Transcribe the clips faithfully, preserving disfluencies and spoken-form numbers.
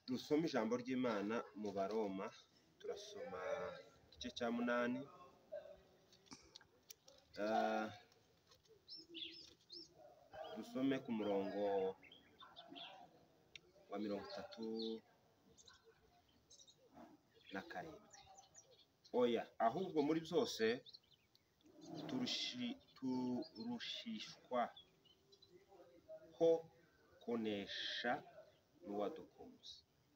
dusoma ijambo ry'Imana mu Baroma, turasoma igice cya munani, uh, dusome ku murongo wa mirongo itatu na karindwi. Oya, ahubwo muri byose turushi turushishwa ho kunesha n'uwadukunze.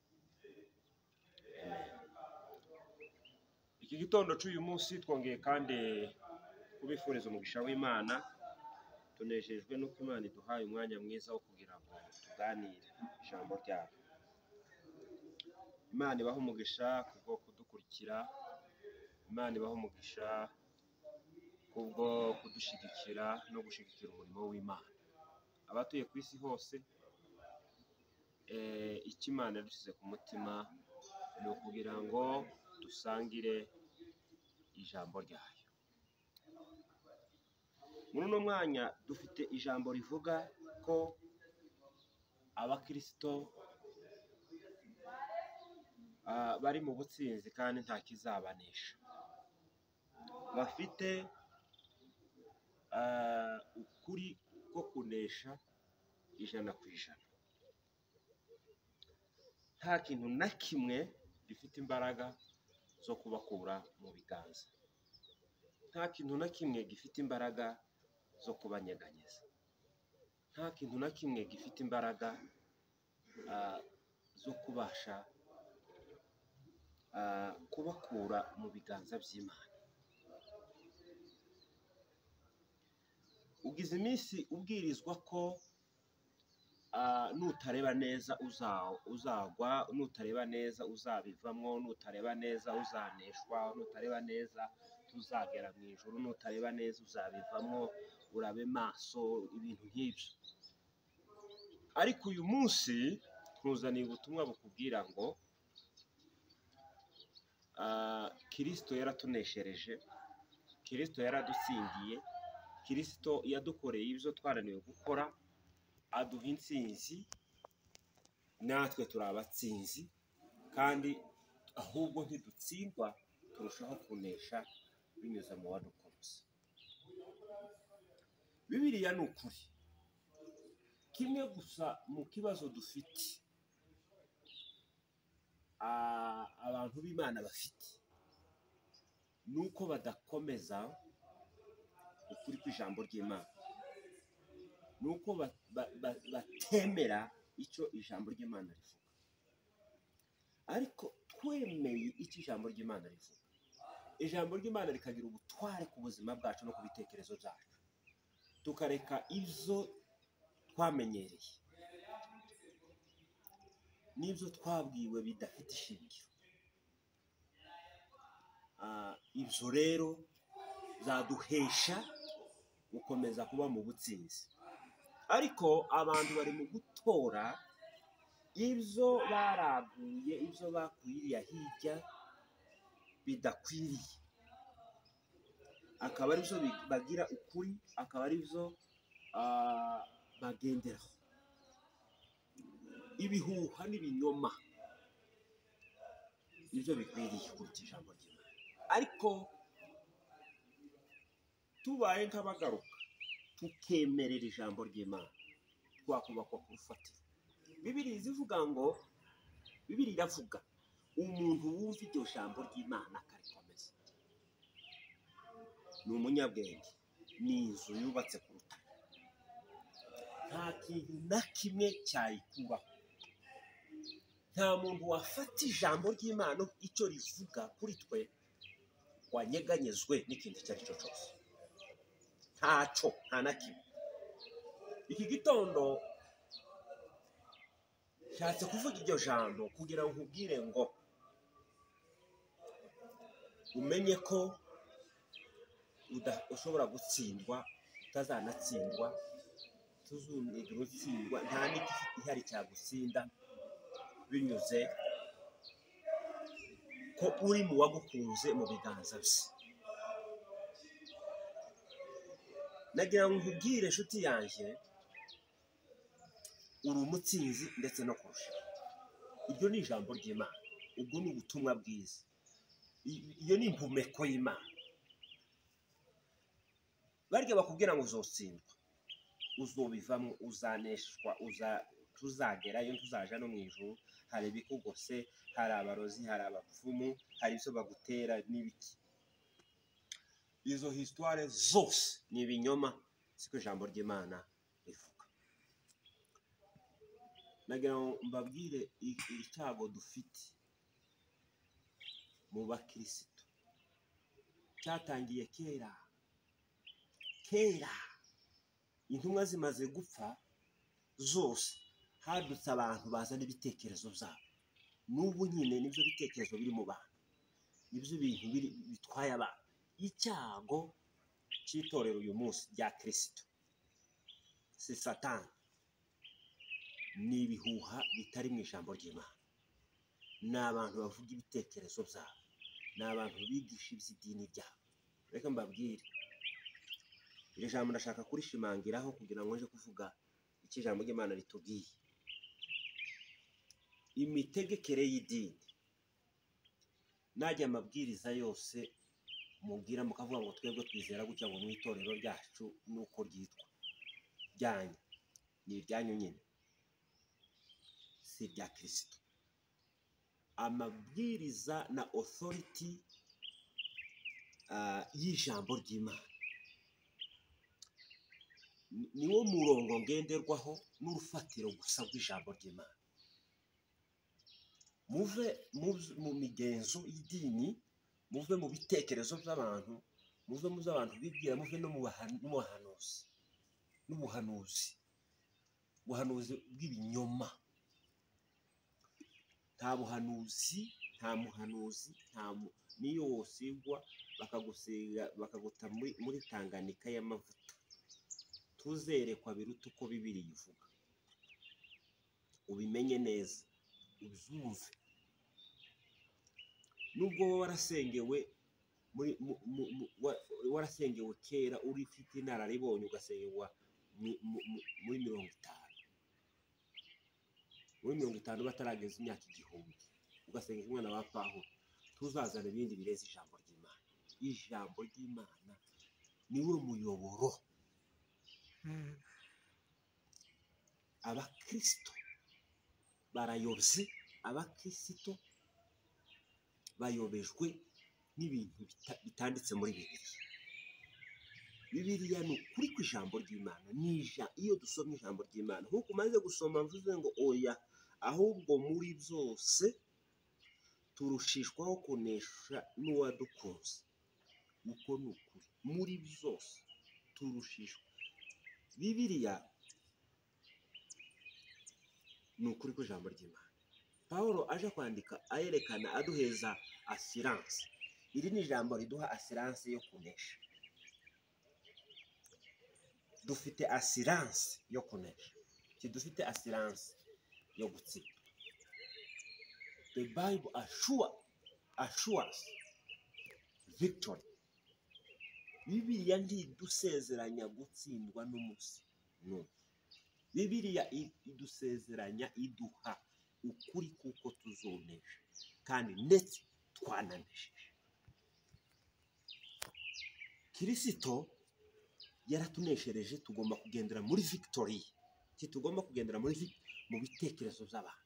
Iki gitondo cy'uyu munsi twongeye kandi kubifuriza umugisha w'Imana. Tunejejwe nuko Imana iduhaye umwanya mwiza wo kugira ngo tuganire ijambo ryayo. Imana ibaho umugisha kubwo kudukurikira, Imana ibaho umugisha kubwo kudushigikira no gushigikira umurimo w'Imana. Abatuye ku isi hose, eh icyo Imana yadushyize ku mutima ni ukugira ngo dusangire ijambo ryayo. Muri uno mwanya dufite ijambo rivuga ko abakristo uh, bari mu butsinzi kandi nta kizabanesha. Bafite uh, ukuri ko kunesha ijana ku ijana. Nta kintu na kimwe gifite imbaraga zo kubakura mu biganza. Nta kintu na kimwe gifite imbaraga zo kubanyeganyeza. Nta kintu na kimwe gifite imbaraga uh, zo kubasha uh, kubakura mu biganza by'Imana. Ugize iminsi ubwirizwa ko uh, nutareba neza uzagwa, nutareba neza uzabivamwo, nutareba neza uzaneshwa, nutareba neza tuzagera mu ijuru, nutareba neza uzabivamwo, urabe maso, ibintu nk'ibyo. Ariko uyu munsi ntuzaniye ubutumwa bukubwira ngo uh, Kristo yaratuneshereje, Kristo yaradutsindiye, Kristo yadukoreye ibyo twaraniwe gukora, aduha intsinzi, natwe turi abatsinzi, kandi ahubwo ntidutsindwa, turushaho kunesha binyuze mu wadukunze. Bibiliya ni ukuri. Kimwe gusa mu kibazo dufite abantu b'Imana bafite nuko badakomeza ukuri kw'ijambo ry'Imana, nuko batemera icyo ijambo ry'Imana rivuga. Ariko twemeye icyo ijambo ry'Imana rivuga, ijambo ry'Imana rikagira ubutware ku buzima bwacu no ku bitekerezo byacu, tukareka ibyo twamenyereye n'ibyo twabwiwe bidafite ishingiro. Uh, ibyo rero zaduhesha gukomeza kuba mu butsinzi. Ariko abantu bari mu gutora ibyo baraguye, ibyo bakwiriye hirya bidakwiriye, akaba ari byo bagira ukuri, akaba ari byo uh, bagenderaho. Ibihuha n'ibinyoma nibyo bikwiriye kuruta ijambo ry'Imana. Ariko tubaye nk'abagaruka tukemerera ijambo ry'Imana, twakubakwa ku rufatiro. Bibiliya ivuga ngo, Bibiliya iravuga umuntu wumva iryo jambo ry'Imana akarikomeza ni umunyabwenge, ni inzu yubatse ku rutare, nta kintu na kimwe cyayikuraho. Nta muntu wafata ijambo ry'Imana icyo rivuga kuri twe wanyeganyezwe n'ikintu icyo ari cyo cyose. Ntaco, nta na kimwe. Iki gitondo nshatse kuvuga iryo jambo kugira ngo nkubwire ngo umenye ko ushobora gutsindwa, utazanatsindwa, tuzumvira utsindwa, nta n'igiti ihari cyagutsinda binyuze ko uri mu wagukunze mu biganza bye. Nagira ngo nkubwire inshuti yanjye, uri umutsinzi ndetse no kurusha. iryo ni ijambo ry'Imana, ubwo ni ubutumwa bwiza, iyo ni impumeko y'Imana. Barya bakubwira ngo uzotsindwa, uzobivamo, uzaneshwa, uza tuzagerayo, tuzaja no mu ijuru, hari ibikugose, hari abarozi, hari abapfumu, hari ibyo bagutera n'ibiki. Izo histoire zose ni ibinyoma, siko ijambo ry'Imana rivuga. Nagira ngo mbabwire icyago dufite mu bakristo cyatangiye kera kera intumwa zimaze gupfa zose, hadutse abantu bazana ibitekerezo byabo. N'ubu nyine nibyo bitekerezo biri mu bantu, nibyo bintu bitwaye abantu. Icyago cy'itorero uyu munsi rya Kristo si Satani, ni ibihuha bitari mu ijambo ry'Imana. Ni abantu bavuga ibitekerezo byabo, ni abantu bigisha iby'idini ryabo. Reka mbabwire, iri jambo ndashaka kurishimangiraho kugira ngo nje kuvuga icyo ijambo ry'Imana ritubwiye. Imitegekere y'idini, najya amabwiriza yose mubwira mukavuga ngo twebwe twizera gutya ngo mu itorero ryacu nuko ryitwa ryanyu, ni iryanyu nyine, si irya Kristo. Amabwiriza na authority uh, y'ijambo ry'Imana niwo murongo ngenderwaho n'urufatiro gusa rw'ijambo ry'Imana. Muve mu migenzo y'idini, muve mu bitekerezo by'abantu, muve mu by'abantu bibwira, muve no mu buhanuzi n'ubuhanuzi ubuhanuzi bw'ibinyoma. Nta buhanuzi, nta muhanuzi, nta niyo wosigwa bakagusiga bakaguta muri Tanganyika y'amavuta, tuzerekwa biruta uko Bibiri ivuga. Ubimenye neza, ubyumve. Nubwo warasengewe muri warasengewe kera, uri ufite inararibonye, ugasengerwa muri mirongo itanu muri mirongo itanu batarageza imyaka igihumbi, ugasenga umwana wa Pawulo, tuzazana ibindi bireza ijambo ry'Imana. Ijambo ry'Imana niwe muyoboro. Abakristo barayobye, abakristo bayobejwe n'ibintu bitanditse muri Bibiliya. Bibiliya ni ukuri kw'ijambo ry'Imana. Nija iyo dusomye ijambo ry'Imana, nkuko umaze gusoma mvuze ngo oya, ahubwo muri byose turushishwaho kunesha n'uwadukunze. Uko ni ukuri, muri byose turushishwa. Bibiliya ni ukuri kw'ijambo ry'Imana. Pawulo aje kwandika ayerekana, aduheza assurance. Iri ni ijambo riduha assurance yo kunesha. Dufite assurance yo kunesha, dufite assurance yo gutsinda. The Bible assure assures victory. Bibiliya ntidusezeranya gutsindwa n'umunsi n'umwe. Bibiliya idusezeranya, iduha ukuri kuko tuzonesha, kandi ndetse twananesheje. Kristo yaratuneshereje, tugomba kugendera muri victory. Tugomba kugendera muri mu bitekerezo by'abantu.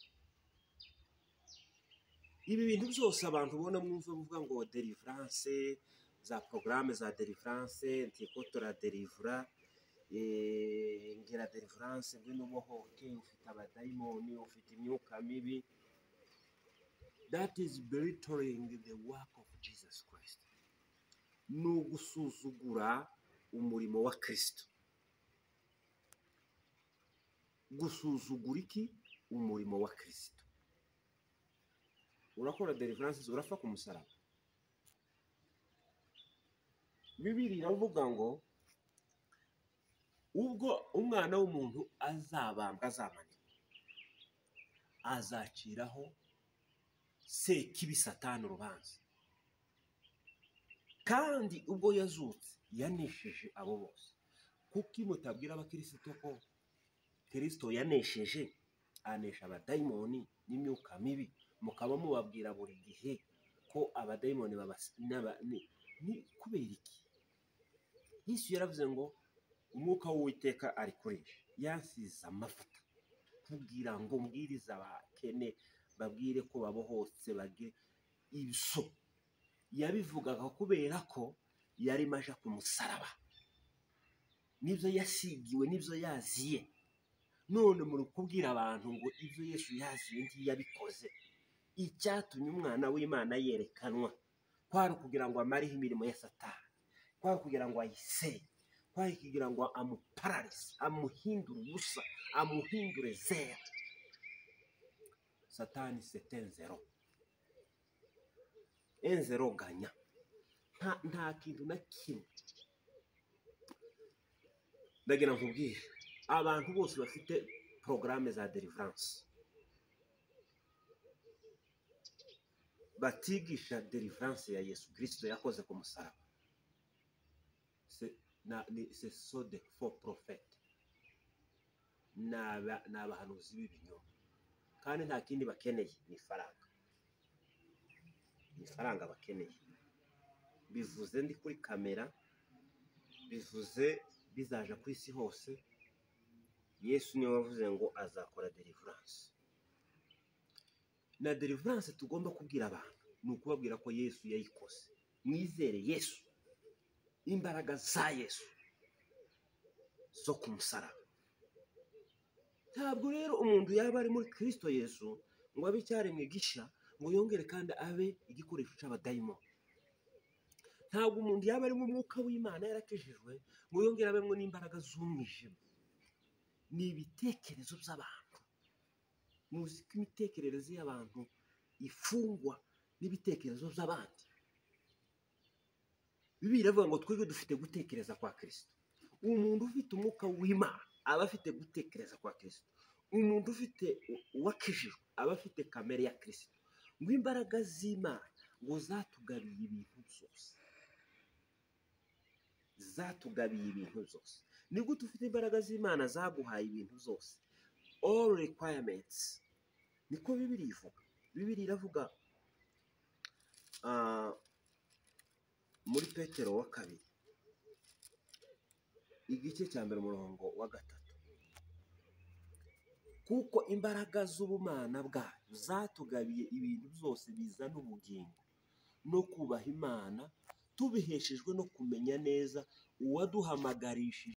Ibi bintu byose abantu ubona mwumva bavuga ngo deliverance, za programme za deliverance, ntikotora delivra, eh ngira deliverance ngwino bohoke, ufite abadayimoni, ufite imyuka mibi. That is belittling the work of Jesus Christ. No gusuzugura umurimo wa Kristo. Gusuzugura iki? Umurimo wa Kristo. Urakora deliverance, urafa ku musaraba. Bibiliya iravuga ngo ubwo umwana w'umuntu azabambwa, azamanikwa, azaciraho sekibi Satani urubanza. Kandi ubwo yazutse yanesheje abo bose. Kuki mutabwira abakristo ko Kristo yanesheje anesha abadayimoni n'imyuka mibi, mukaba mubabwira buri gihe ko abadayimoni babasaba ni kubera iki? Yesu yaravuze ngo umwuka w'Uwiteka ari kuri yansize amavuta kugira ngo mbwiriza abakene, babwire ko babohotse bagire ibyo. Yabivugaga kubera ko yari maje ku musaraba, nibyo yasigiwe, nibyo yaziye. None muri kubwira abantu ngo ibyo Yesu yaziye ntiyabikoze. Icyatumye umwana w'Imana yerekanwa kwari kugira ngo amareho imirimo ya Satani, kwari kugira ngo ayiseye, kwari kugira ngo amupararize, amuhindure ubusa, amuhindure zero. Satani c'est un zero, un zero ganya. nta nta kintu na kimwe. Ndagira nkubwire abantu bose bafite porogaramu za deliverance, batigisha deliverance ya Yesu Kristo yakoze ku musaraba, c'est so de faux prophètes, ni abahanuzi b'ibinyoma, kandi nta kindi bakeneye, ni faranga. Ni faranga bakeneye. Bivuze ndi kuri kamera, bivuze bizaja ku isi hose. Yesu niwe wavuze ngo azakora deliverance. Na deliverance tugomba kubwira abantu ni ukubabwira ko Yesu yayikoze. Mwizere Yesu, imbaraga za Yesu zo ku musaraba. Ntabwo rero umuntu yaba ari muri Kristo Yesu ngo abe cyari mwigisha ngo yongere kandi abe igikoresho cy'abadayimoni. Ntabwo umuntu yaba ari mu mwuka w'Imana yarakejejwe ngo yongere abemwe n'imbaraga z'umwijima. Ni ibitekerezo by'abantu. Muzi ko imitekerereze y'abantu ifungwa n'ibitekerezo by'abandi. Bibiliya iravuga ngo twebwe dufite gutekereza kwa Kristo. Umuntu ufite umwuka w'Imana aba afite gutekereza kwa Kristo. Umuntu ufite uwakijijwe aba afite kamere ya Kristo. Ngo imbaraga z'Imana ngo zatugabiye ibintu byose, zatugabiye ibintu byose. Ni gute ufite imbaraga z'Imana zaguhaye ibintu byose? All requirements. Niko Bibiliya ivuga. Bibiliya iravuga uh, muri Petero wa kabiri igice cya mbere umurongo wa gatatu, kuko imbaraga z'ubumana bwayo zatugabiye ibintu byose bizana ubugingo no kubaha Imana, tubiheshejwe no kumenya neza uwaduhamagarishije